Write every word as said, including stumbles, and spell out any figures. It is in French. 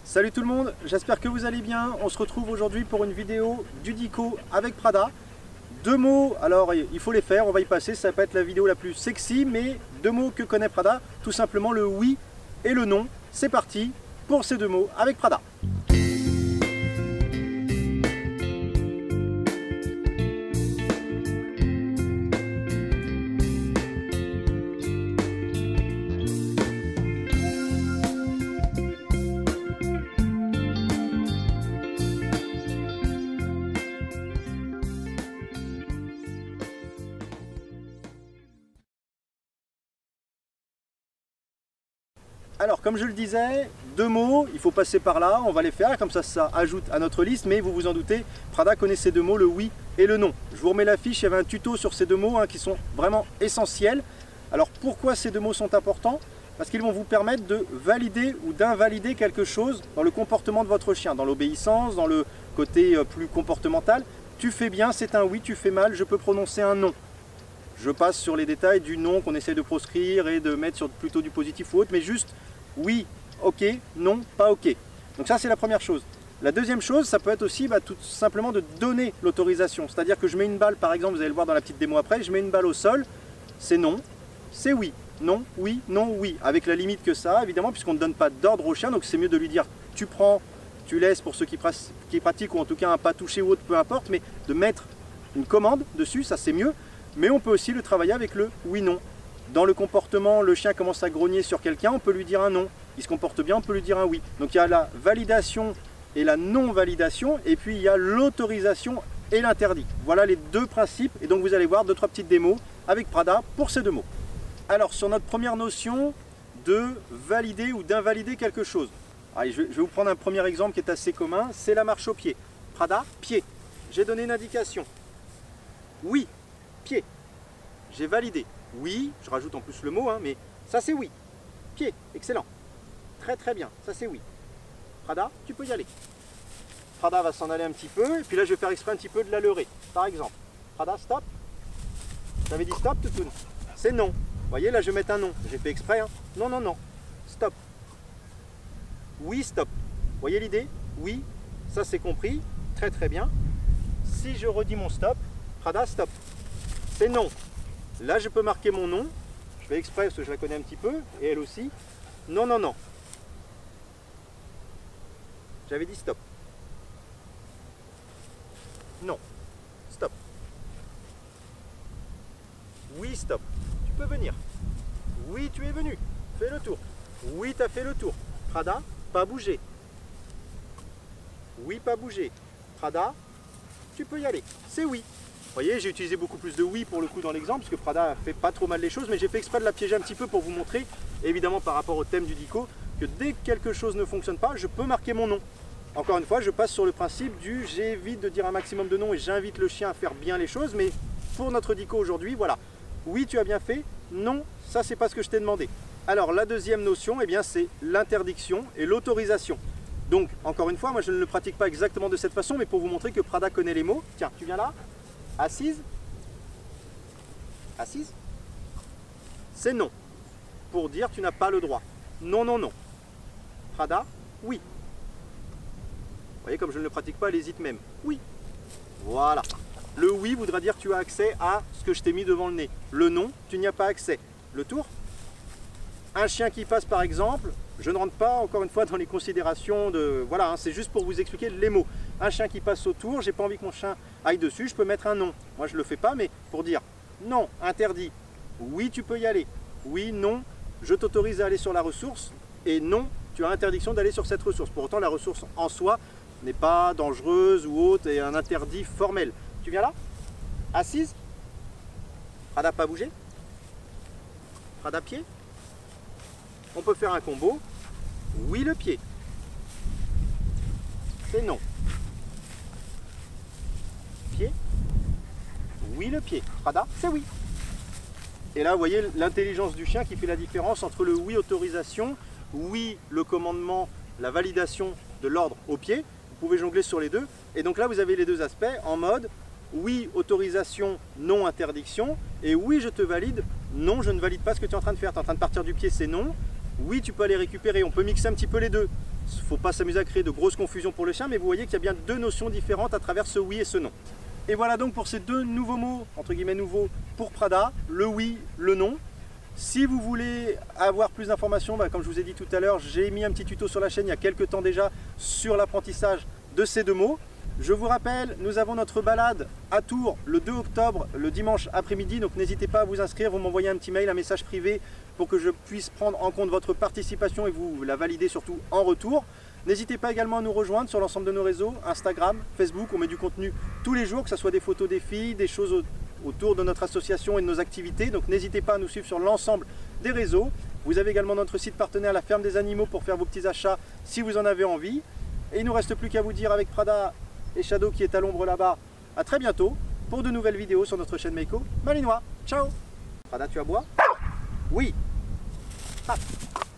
Salut tout le monde, j'espère que vous allez bien. On se retrouve aujourd'hui pour une vidéo du Dico avec Prada. Deux mots, alors il faut les faire, on va y passer, ça va pas être la vidéo la plus sexy, mais deux mots que connaît Prada, tout simplement le oui et le non. C'est parti pour ces deux mots avec Prada. Alors comme je le disais, deux mots, il faut passer par là, on va les faire, comme ça ça ajoute à notre liste, mais vous vous en doutez, Prada connaît ces deux mots, le oui et le non. Je vous remets la fiche, il y avait un tuto sur ces deux mots hein, qui sont vraiment essentiels. Alors pourquoi ces deux mots sont importants? Parce qu'ils vont vous permettre de valider ou d'invalider quelque chose dans le comportement de votre chien, dans l'obéissance, dans le côté plus comportemental. Tu fais bien, c'est un oui, tu fais mal, je peux prononcer un non. Je passe sur les détails du non qu'on essaie de proscrire et de mettre sur plutôt du positif ou autre, mais juste oui, ok, non, pas ok. Donc ça c'est la première chose. La deuxième chose, ça peut être aussi bah, tout simplement de donner l'autorisation. C'est-à-dire que je mets une balle, par exemple, vous allez le voir dans la petite démo après, je mets une balle au sol, c'est non, c'est oui, non, oui, non, oui. Avec la limite que ça, évidemment, puisqu'on ne donne pas d'ordre au chien, donc c'est mieux de lui dire tu prends, tu laisses pour ceux qui, qui pratiquent, ou en tout cas un pas touché ou autre, peu importe, mais de mettre une commande dessus, ça c'est mieux. Mais on peut aussi le travailler avec le oui-non. Dans le comportement, le chien commence à grogner sur quelqu'un, on peut lui dire un non. Il se comporte bien, on peut lui dire un oui. Donc il y a la validation et la non-validation, et puis il y a l'autorisation et l'interdit. Voilà les deux principes, et donc vous allez voir deux, trois petites démos avec Prada pour ces deux mots. Alors sur notre première notion de valider ou d'invalider quelque chose. Allez, je vais vous prendre un premier exemple qui est assez commun, c'est la marche au pied. Prada, pied. J'ai donné une indication. Oui. Pied, j'ai validé. Oui, je rajoute en plus le mot, hein, mais ça c'est oui. Pied, excellent. Très très bien, ça c'est oui. Prada, tu peux y aller. Prada va s'en aller un petit peu, et puis là je vais faire exprès un petit peu de la leurrer. Par exemple, Prada, stop. J'avais dit stop, Toutoun. C'est non. Vous voyez, là je vais mettre un non. J'ai fait exprès. Hein. Non, non, non. Stop. Oui, stop. Vous voyez l'idée? Oui, ça c'est compris. Très très bien. Si je redis mon stop, Prada, stop. C'est non. Là, je peux marquer mon nom. Je fais exprès parce que je la connais un petit peu, et elle aussi. Non, non, non. J'avais dit stop. Non. Stop. Oui, stop. Tu peux venir. Oui, tu es venu. Fais le tour. Oui, tu as fait le tour. Prada, pas bouger. Oui, pas bouger. Prada, tu peux y aller. C'est oui. Vous voyez, j'ai utilisé beaucoup plus de oui pour le coup dans l'exemple, parce que Prada fait pas trop mal les choses, mais j'ai fait exprès de la piéger un petit peu pour vous montrer, évidemment par rapport au thème du Dico, que dès que quelque chose ne fonctionne pas, je peux marquer mon nom. Encore une fois, je passe sur le principe du j'évite de dire un maximum de noms et j'invite le chien à faire bien les choses, mais pour notre Dico aujourd'hui, voilà. Oui, tu as bien fait, non, ça c'est pas ce que je t'ai demandé. Alors la deuxième notion, eh bien c'est l'interdiction et l'autorisation. Donc, encore une fois, moi je ne le pratique pas exactement de cette façon, mais pour vous montrer que Prada connaît les mots. Tiens, tu viens là. Assise. Assise. C'est non. Pour dire tu n'as pas le droit. Non, non, non. Prada, oui. Vous voyez, comme je ne le pratique pas, elle hésite même. Oui. Voilà. Le oui voudra dire tu as accès à ce que je t'ai mis devant le nez. Le non, tu n'y as pas accès. Le tour. Un chien qui passe par exemple, je ne rentre pas encore une fois dans les considérations de... Voilà, hein, c'est juste pour vous expliquer les mots. Un chien qui passe autour, j'ai pas envie que mon chien aille dessus, je peux mettre un non. Moi je le fais pas, mais pour dire non, interdit, oui tu peux y aller, oui, non, je t'autorise à aller sur la ressource, et non, tu as interdiction d'aller sur cette ressource. Pour autant la ressource en soi n'est pas dangereuse ou autre, et un interdit formel. Tu viens là? Assise. Prada pas bouger. Prada pied. On peut faire un combo. Oui le pied. C'est non. Pied. Oui le pied. Prada, c'est oui. Et là, vous voyez l'intelligence du chien qui fait la différence entre le oui autorisation, oui le commandement, la validation de l'ordre au pied. Vous pouvez jongler sur les deux. Et donc là, vous avez les deux aspects en mode oui autorisation, non interdiction. Et oui, je te valide, non, je ne valide pas ce que tu es en train de faire. Tu es en train de partir du pied, c'est non. Oui, tu peux aller récupérer. On peut mixer un petit peu les deux. Il ne faut pas s'amuser à créer de grosses confusions pour le chien, mais vous voyez qu'il y a bien deux notions différentes à travers ce oui et ce non. Et voilà donc pour ces deux nouveaux mots, entre guillemets nouveaux, pour Prada, le oui, le non. Si vous voulez avoir plus d'informations, bah, comme je vous ai dit tout à l'heure, j'ai mis un petit tuto sur la chaîne il y a quelques temps déjà sur l'apprentissage de ces deux mots. Je vous rappelle, nous avons notre balade à Tours le deux octobre, le dimanche après-midi, donc n'hésitez pas à vous inscrire, vous m'envoyez un petit mail, un message privé pour que je puisse prendre en compte votre participation et vous la valider surtout en retour. N'hésitez pas également à nous rejoindre sur l'ensemble de nos réseaux, Instagram, Facebook, on met du contenu tous les jours, que ce soit des photos des filles, des choses autour de notre association et de nos activités, donc n'hésitez pas à nous suivre sur l'ensemble des réseaux. Vous avez également notre site partenaire, la ferme des animaux, pour faire vos petits achats si vous en avez envie. Et il ne nous reste plus qu'à vous dire avec Prada et Shadow qui est à l'ombre là-bas, à très bientôt pour de nouvelles vidéos sur notre chaîne Meiko Malinois. Ciao. Prada, tu as bois? Oui. Ah.